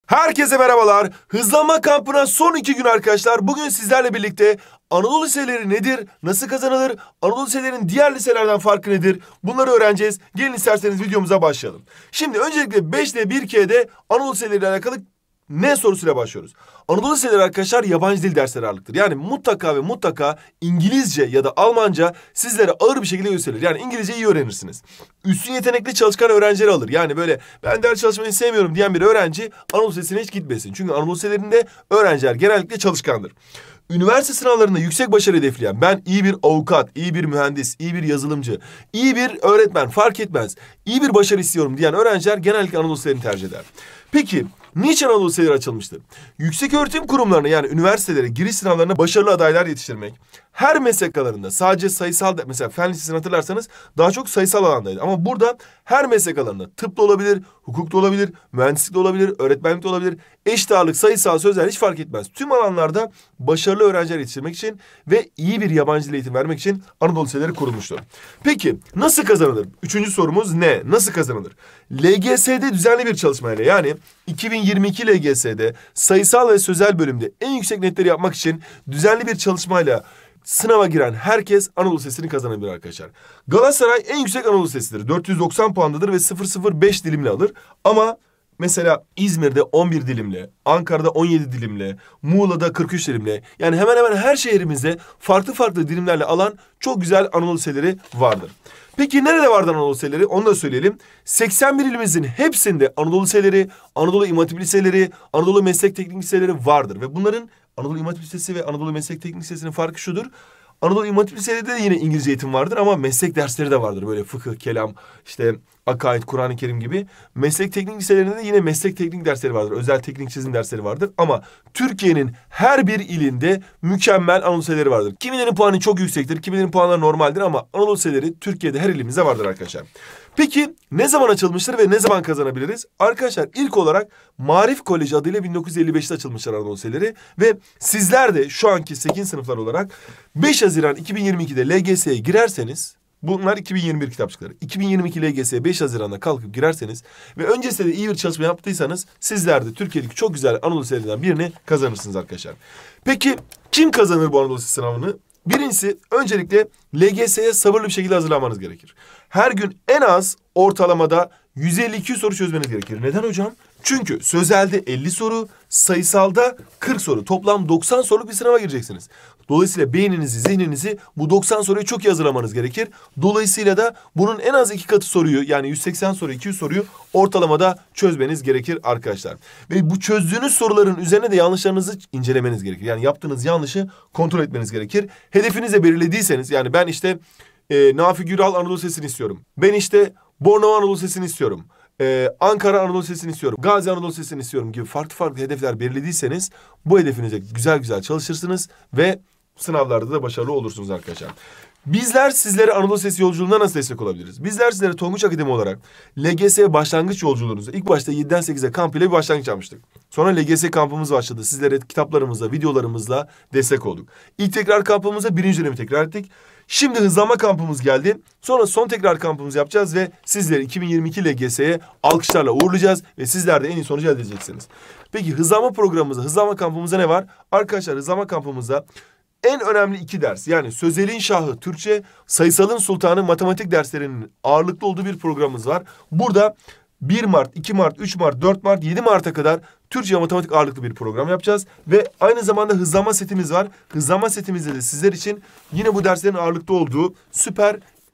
Herkese merhabalar. Hızlanma kampına son 2 gün arkadaşlar. Bugün sizlerle birlikte Anadolu liseleri nedir, nasıl kazanılır, Anadolu liselerinin diğer liselerden farkı nedir? Bunları öğreneceğiz. Gelin isterseniz videomuza başlayalım. Şimdi öncelikle 5'le 1K'de Anadolu liseleriyle alakalı ne sorusuyla başlıyoruz. Anadolu liseleri arkadaşlar yabancı dil dersleri ağırlıktır. Yani mutlaka ve mutlaka İngilizce ya da Almanca sizlere ağır bir şekilde gösterilir. Yani İngilizce iyi öğrenirsiniz. Üstün yetenekli çalışkan öğrencileri alır. Yani böyle ben ders çalışmayı sevmiyorum diyen bir öğrenci Anadolu lisesine hiç gitmesin. Çünkü Anadolu liselerinde öğrenciler genellikle çalışkandır. Üniversite sınavlarında yüksek başarı hedefleyen, ben iyi bir avukat, iyi bir mühendis, iyi bir yazılımcı, iyi bir öğretmen fark etmez, iyi bir başarı istiyorum diyen öğrenciler genellikle Anadolu liselerini tercih eder. Peki niçin Anadolu liseleri açılmıştır? Yüksek öğretim kurumlarına yani üniversitelere giriş sınavlarına başarılı adaylar yetiştirmek. Her meslek alanında sadece sayısal, mesela fen lisesini hatırlarsanız daha çok sayısal alandaydı. Ama burada her meslek alanında tıp da olabilir, hukuk da olabilir, mühendislik de olabilir, öğretmenlik de olabilir. Eşit ağırlık, sayısal, sözel hiç fark etmez. Tüm alanlarda başarılı öğrenciler yetiştirmek için ve iyi bir yabancı dil eğitimi vermek için Anadolu liseleri kurulmuştur. Peki nasıl kazanılır? Üçüncü sorumuz ne? Nasıl kazanılır? LGS'de düzenli bir çalışmayla yani 2022 LGS'de sayısal ve sözel bölümde en yüksek netleri yapmak için düzenli bir çalışmayla sınava giren herkes Anadolu Lisesi'ni kazanabilir arkadaşlar. Galatasaray en yüksek Anadolu Lisesi'dir. 490 puandadır ve 005 dilimle alır. Ama mesela İzmir'de 11 dilimle, Ankara'da 17 dilimle, Muğla'da 43 dilimle, yani hemen hemen her şehrimizde farklı farklı dilimlerle alan çok güzel Anadolu liseleri vardır. Peki nerede vardır Anadolu liseleri? Onu da söyleyelim. 81 ilimizin hepsinde Anadolu liseleri, Anadolu İmam Hatip liseleri, Anadolu Meslek Teknik liseleri vardır. Ve bunların Anadolu İmam Hatip Lisesi ve Anadolu Meslek Teknik Lisesi'nin farkı şudur. Anadolu İmam Hatip Liselerinde de yine İngilizce eğitim vardır ama meslek dersleri de vardır. Böyle fıkıh, kelam, işte akaid, Kur'an-ı Kerim gibi. Meslek teknik liselerinde de yine meslek teknik dersleri vardır. Özel teknik çizim dersleri vardır. Ama Türkiye'nin her bir ilinde mükemmel Anadolu liseleri vardır. Kimilerinin puanı çok yüksektir, kimilerinin puanları normaldir ama Anadolu liseleri Türkiye'de her ilimizde vardır arkadaşlar. Peki ne zaman açılmıştır ve ne zaman kazanabiliriz? Arkadaşlar ilk olarak Maarif Koleji adıyla 1955'te açılmışlar Anadolu liseleri ve sizler de şu anki 8. sınıflar olarak 5 Haziran 2022'de LGS'ye girerseniz, bunlar 2021 kitapçıkları. 2022 LGS'ye 5 Haziran'da kalkıp girerseniz ve öncesinde de iyi bir çalışma yaptıysanız sizler de Türkiye'deki çok güzel Anadolu liselerinden birini kazanırsınız arkadaşlar. Peki kim kazanır bu Anadolu Lisesi sınavını? Birincisi öncelikle LGS'ye sabırlı bir şekilde hazırlanmanız gerekir. Her gün en az ortalamada 152 soru çözmeniz gerekir. Neden hocam? Çünkü sözelde 50 soru, sayısalda 40 soru. Toplam 90 soruluk bir sınava gireceksiniz. Dolayısıyla beyninizi, zihninizi bu 90 soruyu çok iyi hazırlamanız gerekir. Dolayısıyla da bunun en az 2 katı soruyu yani 180 soru, 200 soruyu ortalamada çözmeniz gerekir arkadaşlar. Ve bu çözdüğünüz soruların üzerine de yanlışlarınızı incelemeniz gerekir. Yani yaptığınız yanlışı kontrol etmenizi gerekir. Hedefinizi belirlediyseniz yani ben işte Nafi Güral Anadolu Lisesi'ni istiyorum. Ben işte Bornova Anadolu Lisesi'ni istiyorum. Ankara Anadolu Lisesi'ni istiyorum. Gazi Anadolu Lisesi'ni istiyorum gibi farklı farklı hedefler belirlediyseniz bu hedefinize güzel güzel çalışırsınız ve sınavlarda da başarılı olursunuz arkadaşlar. Bizler sizlere Anadolu Lisesi yolculuğuna nasıl destek olabiliriz? Bizler sizlere Tonguç Akademi olarak LGS başlangıç yolculuğunuzu ilk başta 7'den 8'e kamp ile bir başlangıç yapmıştık. Sonra LGS kampımız başladı. Sizlere kitaplarımızla, videolarımızla destek olduk. İlk tekrar kampımızda 1. dönemi tekrar ettik. Şimdi hızlanma kampımız geldi. Sonra son tekrar kampımızı yapacağız ve sizleri 2022 LGS'ye alkışlarla uğurlayacağız ve sizler de en iyi sonucu elde edeceksiniz. Peki hızlanma programımızda, hızlanma kampımızda ne var? Arkadaşlar hızlanma kampımızda en önemli 2 ders yani sözelin şahı Türkçe, sayısalın sultanı matematik derslerinin ağırlıklı olduğu bir programımız var. Burada 1 Mart, 2 Mart, 3 Mart, 4 Mart, 7 Mart'a kadar Türkçe matematik ağırlıklı bir program yapacağız. Ve aynı zamanda hızlanma setimiz var. Hızlanma setimizde de sizler için yine bu derslerin ağırlıklı olduğu süper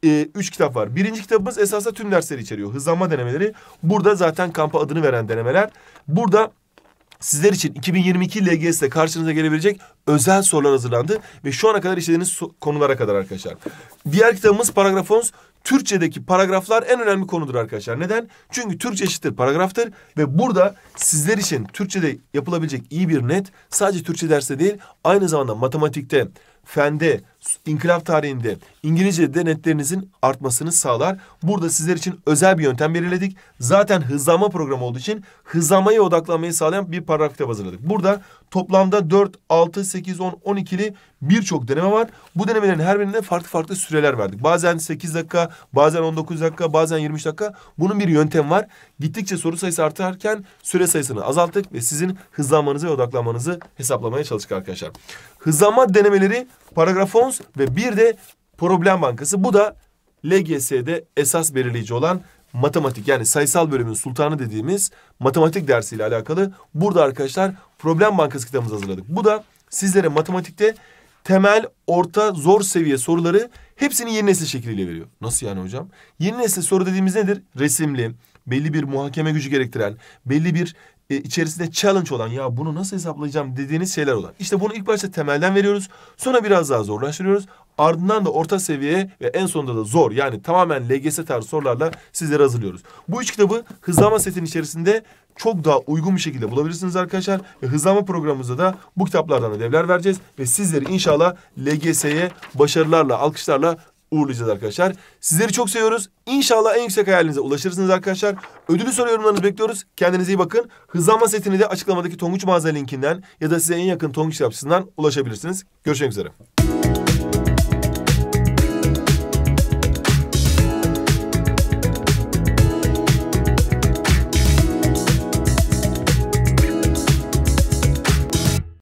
3 kitap var. Birinci kitabımız esasında tüm dersleri içeriyor. Hızlanma denemeleri. Burada zaten kampa adını veren denemeler. Burada sizler için 2022 LGS'de karşınıza gelebilecek özel sorular hazırlandı. Ve şu ana kadar işlediğiniz konulara kadar arkadaşlar. Diğer kitabımız Paragraf 10. Türkçedeki paragraflar en önemli konudur arkadaşlar. Neden? Çünkü Türkçe eşittir paragraftır. Ve burada sizler için Türkçe'de yapılabilecek iyi bir net sadece Türkçe derste değil aynı zamanda matematikte, fende, İnkılap tarihinde İngilizce'de netlerinizin artmasını sağlar. Burada sizler için özel bir yöntem belirledik. Zaten hızlanma programı olduğu için hızlanmaya odaklanmayı sağlayan bir paragraf kitap hazırladık. Burada toplamda 4, 6, 8, 10, 12'li birçok deneme var. Bu denemelerin her birinde farklı farklı süreler verdik. Bazen 8 dakika, bazen 19 dakika, bazen 23 dakika. Bunun bir yöntemi var. Gittikçe soru sayısı artarken süre sayısını azalttık ve sizin hızlanmanızı ve odaklanmanızı hesaplamaya çalıştık arkadaşlar. Hızlanma denemeleri Paragraf 10 ve bir de problem bankası. Bu da LGS'de esas belirleyici olan matematik, yani sayısal bölümün sultanı dediğimiz matematik dersiyle alakalı. Burada arkadaşlar problem bankası kitabımızı hazırladık. Bu da sizlere matematikte temel, orta, zor seviye soruları hepsini yeni nesil şekliyle veriyor. Nasıl yani hocam? Yeni nesil soru dediğimiz nedir? Resimli, belli bir muhakeme gücü gerektiren, belli bir içerisinde challenge olan, ya bunu nasıl hesaplayacağım dediğiniz şeyler olan. İşte bunu ilk başta temelden veriyoruz. Sonra biraz daha zorlaştırıyoruz. Ardından da orta seviyeye ve en sonunda da zor, yani tamamen LGS tarzı sorularla sizlere hazırlıyoruz. Bu üç kitabı hızlanma setinin içerisinde çok daha uygun bir şekilde bulabilirsiniz arkadaşlar. Ve hızlanma programımızda da bu kitaplardan ödevler vereceğiz. Ve sizleri inşallah LGS'ye başarılarla, alkışlarla uğurlayacağız arkadaşlar. Sizleri çok seviyoruz. İnşallah en yüksek hayalinize ulaşırsınız arkadaşlar. Ödülü soru yorumlarınızı bekliyoruz. Kendinize iyi bakın. Hızlanma setini de açıklamadaki Tonguç mağaza linkinden ya da size en yakın Tonguç kitapçısından ulaşabilirsiniz. Görüşmek üzere.